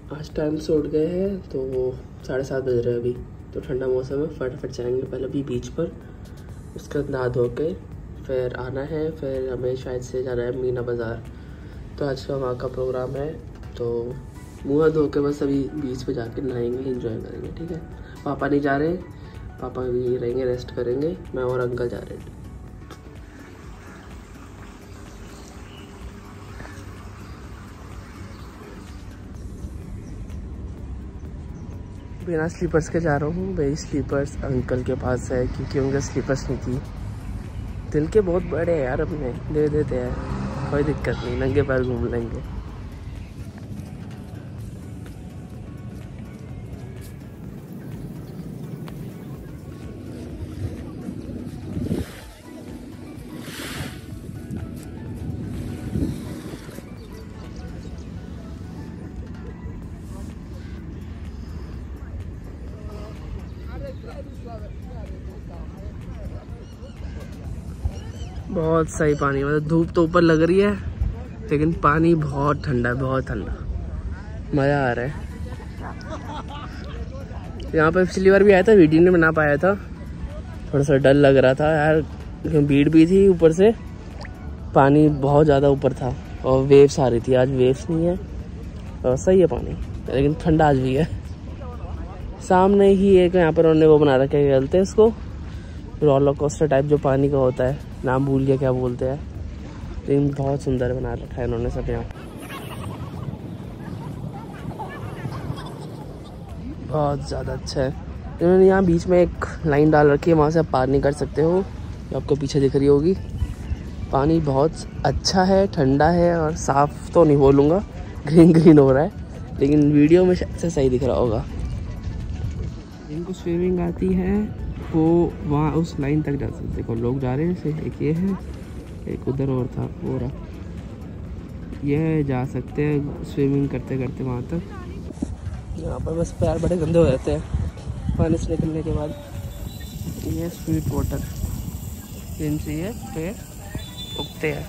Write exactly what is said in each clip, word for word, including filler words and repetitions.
आज टाइम से उठ गए हैं तो साढ़े सात बज रहे हैं अभी। तो ठंडा मौसम है, फटाफट जाएंगे पहले अभी बीच पर, उसके बाद नहा धो के फिर आना है। फिर हमें शायद से जाना है मीना बाज़ार। तो आज का वहाँ का प्रोग्राम है। तो मुँह धो के बस अभी बीच पे जाके नहाएंगे, एंजॉय करेंगे। ठीक है, पापा नहीं जा रहे, पापा भी रहेंगे, रेस्ट करेंगे। मैं और अंकल जा रहे हैं। बिना स्लीपर्स के जा रहा हूँ भाई। स्लीपर्स अंकल के पास है क्योंकि उनके स्लीपर्स नहीं थी। दिल के बहुत बड़े हैं यार, अपने दे देते हैं, कोई दिक्कत नहीं, नंगे पैर घूम लेंगे। बहुत सही पानी, मतलब धूप तो ऊपर लग रही है लेकिन पानी बहुत ठंडा है, बहुत ठंडा, मज़ा आ रहा है। यहाँ पर पिछली बार भी आया था, वीडियो नहीं बना पाया था, थोड़ा सा डर लग रहा था यार, भीड़ भी थी, ऊपर से पानी बहुत ज़्यादा ऊपर था और वेव्स आ रही थी। आज वेव्स नहीं है और सही है पानी, लेकिन ठंडा आज भी है। सामने ही एक यहाँ पर उन्होंने वो बना रखा है, कहते हैं इसको रोलर कोस्टर टाइप, जो पानी का होता है, नाम भूल गया क्या बोलते हैं, लेकिन बहुत सुंदर बना रखा है इन्होंने सब। यहाँ बहुत ज़्यादा अच्छा है। इन्होंने यहाँ बीच में एक लाइन डाल रखी है, वहाँ से आप पार नहीं कर सकते हो, जो आपको पीछे दिख रही होगी। पानी बहुत अच्छा है, ठंडा है और साफ़ तो नहीं बोलूँगा, ग्रीन ग्रीन हो रहा है, लेकिन वीडियो में शायद से सही दिख रहा होगा। जिनको स्विमिंग आती है वो वहाँ उस लाइन तक जा सकते। देखो लोग जा रहे हैं, से एक ये है, एक उधर और था, वो रहा, ये जा सकते हैं स्विमिंग करते करते वहाँ तक। यहाँ पर बस पैर बड़े गंदे हो जाते हैं पानी से निकलने के बाद। ये स्वीट वाटर, जिनसे ये पेड़ उगते हैं।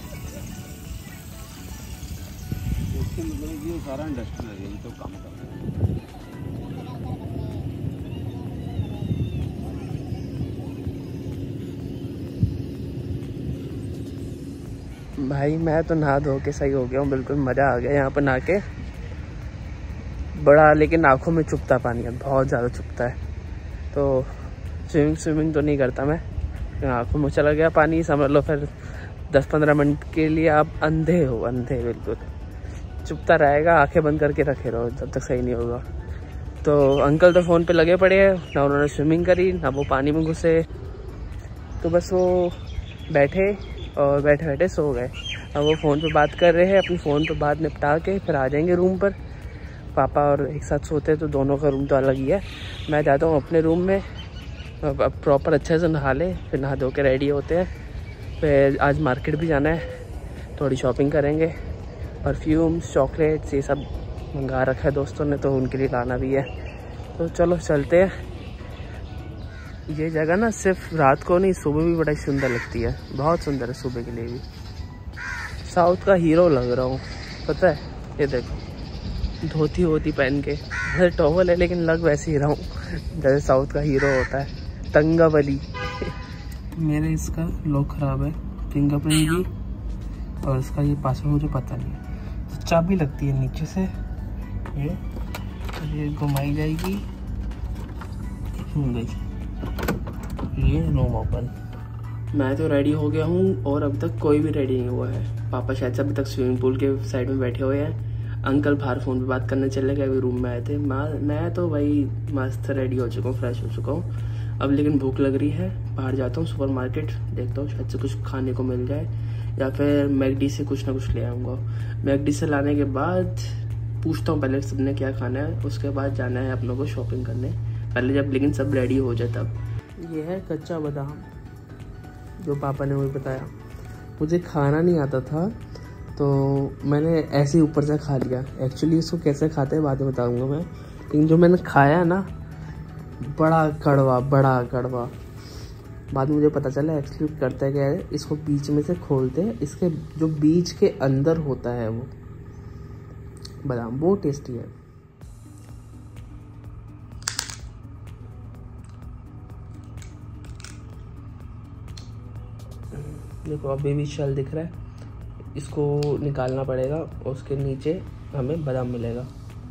सारा इंडस्ट्री है, तो काम कर रहे हैं। भाई मैं तो नहा धो के सही हो गया हूँ, बिल्कुल मज़ा आ गया यहाँ पर नहा के। बड़ा लेकिन आँखों में चुभता पानी है, बहुत ज़्यादा चुभता है। तो स्विमिंग स्विमिंग तो नहीं करता मैं, आँखों में चला गया पानी, समझ लो फिर दस पंद्रह मिनट के लिए आप अंधे हो, अंधे बिल्कुल, चुभता रहेगा, आंखें बंद करके रखे रहो जब तक सही नहीं होगा। तो अंकल तो फ़ोन पे लगे पड़े हैं, ना उन्होंने स्विमिंग करी ना वो पानी में घुसे, तो बस वो बैठे और बैठे बैठे सो गए। अब वो फ़ोन पे बात कर रहे हैं, अपनी फ़ोन पे बात निपटा के फिर आ जाएंगे रूम पर। पापा और एक साथ सोते हैं तो दोनों का रूम तो अलग ही है। मैं जाता हूँ अपने रूम में, अब प्रॉपर अच्छे से नहा ले, फिर नहा धो के रेडी होते हैं। फिर आज मार्केट भी जाना है, थोड़ी शॉपिंग करेंगे, परफ्यूम्स, चॉकलेट्स, ये सब मंगा रखा है दोस्तों ने, तो उनके लिए लाना भी है। तो चलो चलते हैं। ये जगह ना सिर्फ रात को नहीं, सुबह भी बड़ा सुंदर लगती है, बहुत सुंदर है सुबह के लिए भी। साउथ का हीरो लग रहा हूँ, पता है, ये देखो धोती होती पहन के, जैसे टॉवल है लेकिन लग वैसे ही रहा हूँ जैसे साउथ का हीरो होता है, तंगावली। मेरे इसका लॉक ख़राब है, फिंगरप्रिंट की, और इसका ये पासवर्ड मुझे पता नहीं है। तो चाबी लगती है नीचे से, ये ये घुमाई जाएगी, गई, ये रूम ओपन। मैं तो रेडी हो गया हूँ और अभी तक कोई भी रेडी नहीं हुआ है। पापा शायद से अभी तक स्विमिंग पूल के साइड में बैठे हुए हैं, अंकल बाहर फ़ोन पे बात करने चले गए, अभी रूम में आए थे। मैं मैं तो भाई मस्त रेडी हो चुका हूँ, फ्रेश हो चुका हूँ। अब लेकिन भूख लग रही है, बाहर जाता हूँ सुपर मार्केट, देखता हूँ शायद से कुछ खाने को मिल जाए, या फिर मैकडी से कुछ ना कुछ ले आऊँगा। मैकडी से लाने के बाद पूछता हूँ पहले सबने क्या खाना है, उसके बाद जाना है अपनों को शॉपिंग करने, पहले जब लेकिन सब रेडी हो जाए तब। ये है कच्चा बादाम, जो पापा ने मुझे बताया। मुझे खाना नहीं आता था तो मैंने ऐसे ही ऊपर से खा लिया। एक्चुअली इसको कैसे खाते हैं बाद में बताऊंगा मैं, लेकिन जो मैंने खाया ना, बड़ा कड़वा, बड़ा कड़वा। बाद में मुझे पता चला एक्चुअली करता है क्या है, इसको बीच में से खोलते हैं, इसके जो बीच के अंदर होता है वो बादाम, वो टेस्टी है। देखो अभी भी शेल दिख रहा है, इसको निकालना पड़ेगा और उसके नीचे हमें बादाम मिलेगा।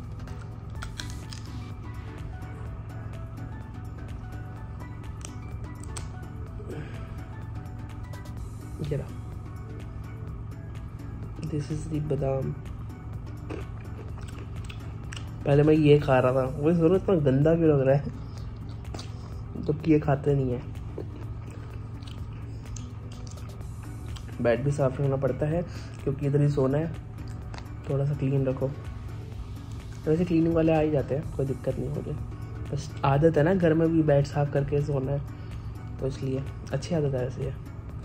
ये रहा, दिस इज दी बादाम। पहले मैं ये खा रहा था, वो जरूर इतना गंदा क्यों लग रहा है, जबकि तो ये खाते नहीं है। बेड भी साफ रखना पड़ता है क्योंकि इधर ही सोना है, थोड़ा सा क्लीन रखो। वैसे क्लीनिंग वाले आ ही जाते हैं, कोई दिक्कत नहीं होगी, बस आदत है ना घर में भी बेड साफ करके सोना है, तो इसलिए अच्छी आदत है ऐसी है।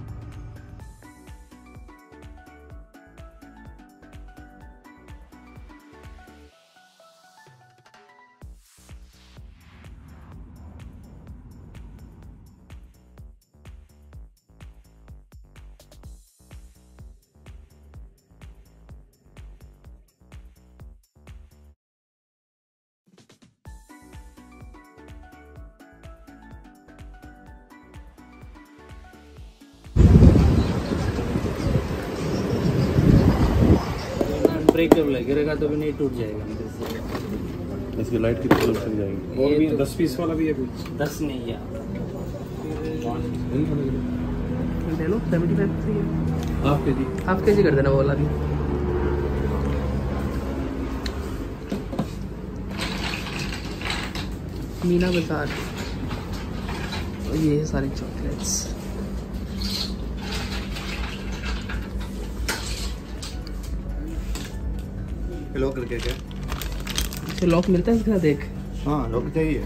ब्रेक जब लगेगा तो भी नहीं टूट जाएगा। इसकी लाइट कितनी दूर तक जाएगी? और भी दस पीस वाला भी है कुछ? दस नहीं है, ले लो सेवेंटी फाइव हाफ के जी हाफ के जी कर देना वो वाला भी। मीना बाजार, ये सारी चॉकलेट्स। लॉक करके क्या? इसे लॉक मिलता है इसका, देख। हाँ लॉक चाहिए।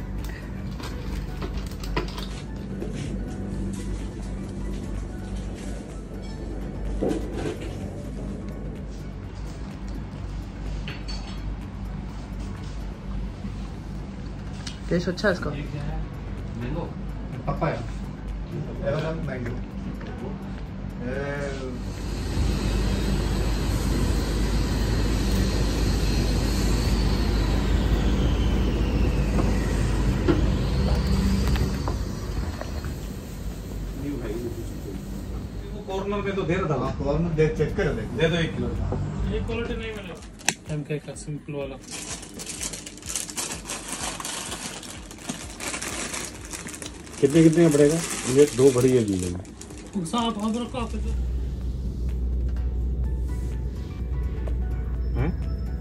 टेस्ट अच्छा है इसका। मैंगो पपाया मैंगो कॉर्नर में तो दे रहा था। कॉर्नर दे चेक कर दे दे दो एक किलो का। ये क्वालिटी नहीं मिलेगा, एमके का सिंपल वाला। कितने कितने का पड़ेगा? ये दो भरी है ली लेंगे। साफ हम रखो आप तो। हैं?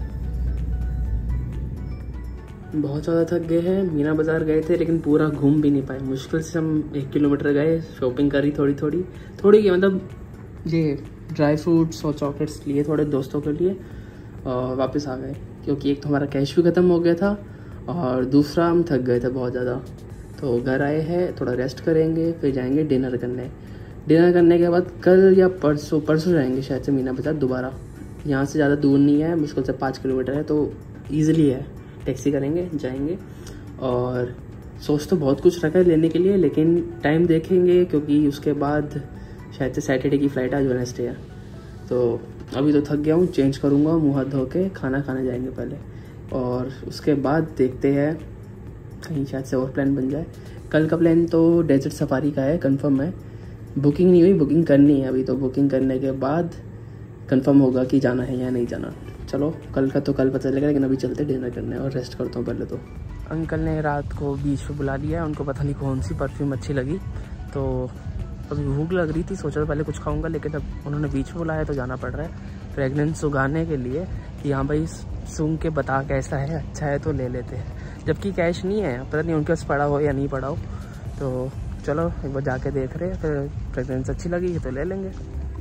बहुत ज़्यादा थक गए हैं, मीना बाज़ार गए थे लेकिन पूरा घूम भी नहीं पाए। मुश्किल से हम एक किलोमीटर गए, शॉपिंग करी थोड़ी थोड़ी थोड़ी की मतलब ये ड्राई फ्रूट्स और चॉकलेट्स लिए थोड़े दोस्तों के लिए, और वापस आ गए क्योंकि एक तो हमारा कैश भी ख़त्म हो गया था और दूसरा हम थक गए थे बहुत ज़्यादा। तो घर आए हैं, थोड़ा रेस्ट करेंगे, फिर जाएंगे डिनर करने। डिनर करने के बाद कल या परसों परसों जाएंगे शायद से मीना बाज़ार दोबारा। यहाँ से ज़्यादा दूर नहीं है, मुश्किल से पाँच किलोमीटर है, तो ईज़िली है। टैक्सी करेंगे, जाएंगे। और सोच तो बहुत कुछ रखा है लेने के लिए, लेकिन टाइम देखेंगे क्योंकि उसके बाद शायद से सैटरडे की फ़्लाइट, आज वेडनेसडे है। तो अभी तो थक गया हूँ, चेंज करूँगा, मुँह हाथ धो के खाना खाने जाएंगे पहले, और उसके बाद देखते हैं कहीं शायद से और प्लान बन जाए। कल का प्लान तो डेजर्ट सफारी का है, कंफर्म है। बुकिंग नहीं हुई, बुकिंग करनी है अभी, तो बुकिंग करने के बाद कंफर्म होगा कि जाना है या नहीं जाना। चलो कल का तो कल पता चलेगा, लेकिन अभी चलते डिनर करने और रेस्ट करता हूँ पहले तो। अंकल ने रात को बीच पे बुला लिया है, उनको पता नहीं कौन सी परफ्यूम अच्छी लगी, तो अभी भूख लग रही थी, सोचा था पहले कुछ खाऊंगा, लेकिन अब उन्होंने बीच पे बुलाया तो जाना पड़ रहा है फ्रेगनेंस उगाने के लिए कि हाँ भाई सूंघ के बता कैसा है, अच्छा है तो ले लेते हैं। जबकि कैश नहीं है, पता नहीं उनके पास पड़ा हो या नहीं पड़ा हो, तो चलो एक बार जाके देख रहे हैं, फिर फ्रेगनेंस अच्छी लगी तो ले लेंगे।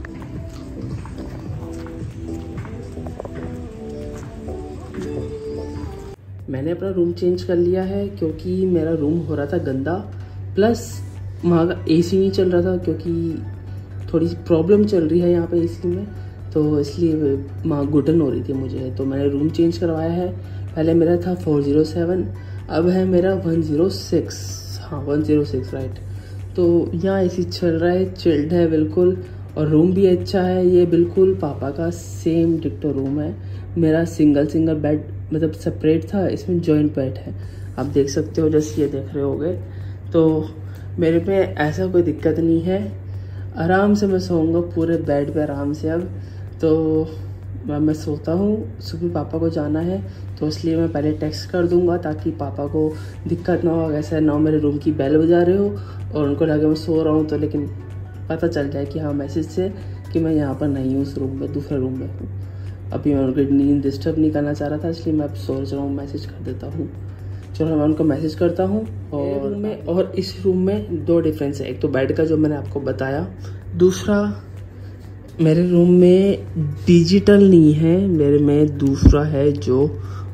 मैंने अपना रूम चेंज कर लिया है क्योंकि मेरा रूम हो रहा था गंदा, प्लस वहाँ का एसी नहीं चल रहा था क्योंकि थोड़ी सी प्रॉब्लम चल रही है यहाँ पे एसी में, तो इसलिए वहाँ घुटन हो रही थी मुझे। तो मैंने रूम चेंज करवाया है। पहले मेरा था फोर ज़ीरो सेवन, अब है मेरा वन ज़ीरो सिक्स। हाँ वन ज़ीरो सिक्स राइट। तो यहाँ एसी चल रहा है, चिल्ड है बिल्कुल, और रूम भी अच्छा है। ये बिल्कुल पापा का सेम डिक्टो रूम है। मेरा सिंगल सिंगल बेड मतलब सेपरेट था, इसमें जॉइंट बेड है, आप देख सकते हो, जैसे ये देख रहे होगे। तो मेरे पे ऐसा कोई दिक्कत नहीं है। आराम से मैं सोऊंगा पूरे बेड पे आराम से। अब तो मैं मैं सोता हूँ, सुबह पापा को जाना है तो इसलिए मैं पहले टेक्स्ट कर दूंगा ताकि पापा को दिक्कत ना हो, ऐसा ना हो मेरे रूम की बेल बजा रहे हो और उनको लगे मैं सो रहा हूँ तो, लेकिन पता चल जाए कि हाँ मैसेज से कि मैं यहाँ पर नहीं हूँ, उस रूम में दूसरे रूम में हूँ। अभी मैं उनकी नींद डिस्टर्ब नहीं करना चाह रहा था इसलिए मैं अब सोच रहा हूँ मैसेज कर देता हूँ। चलो मैं उनको मैसेज करता हूँ। और रूम में और इस रूम में दो डिफरेंस है, एक तो बेड का जो मैंने आपको बताया, दूसरा मेरे रूम में डिजिटल नहीं है, मेरे में दूसरा है जो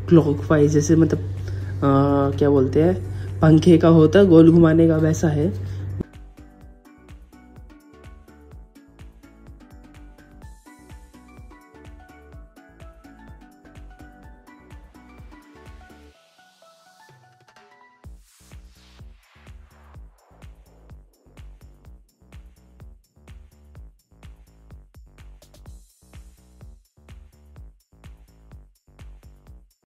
क्लॉकवाइज, जैसे मतलब आ, क्या बोलते हैं पंखे का होता है गोल घुमाने का, वैसा है।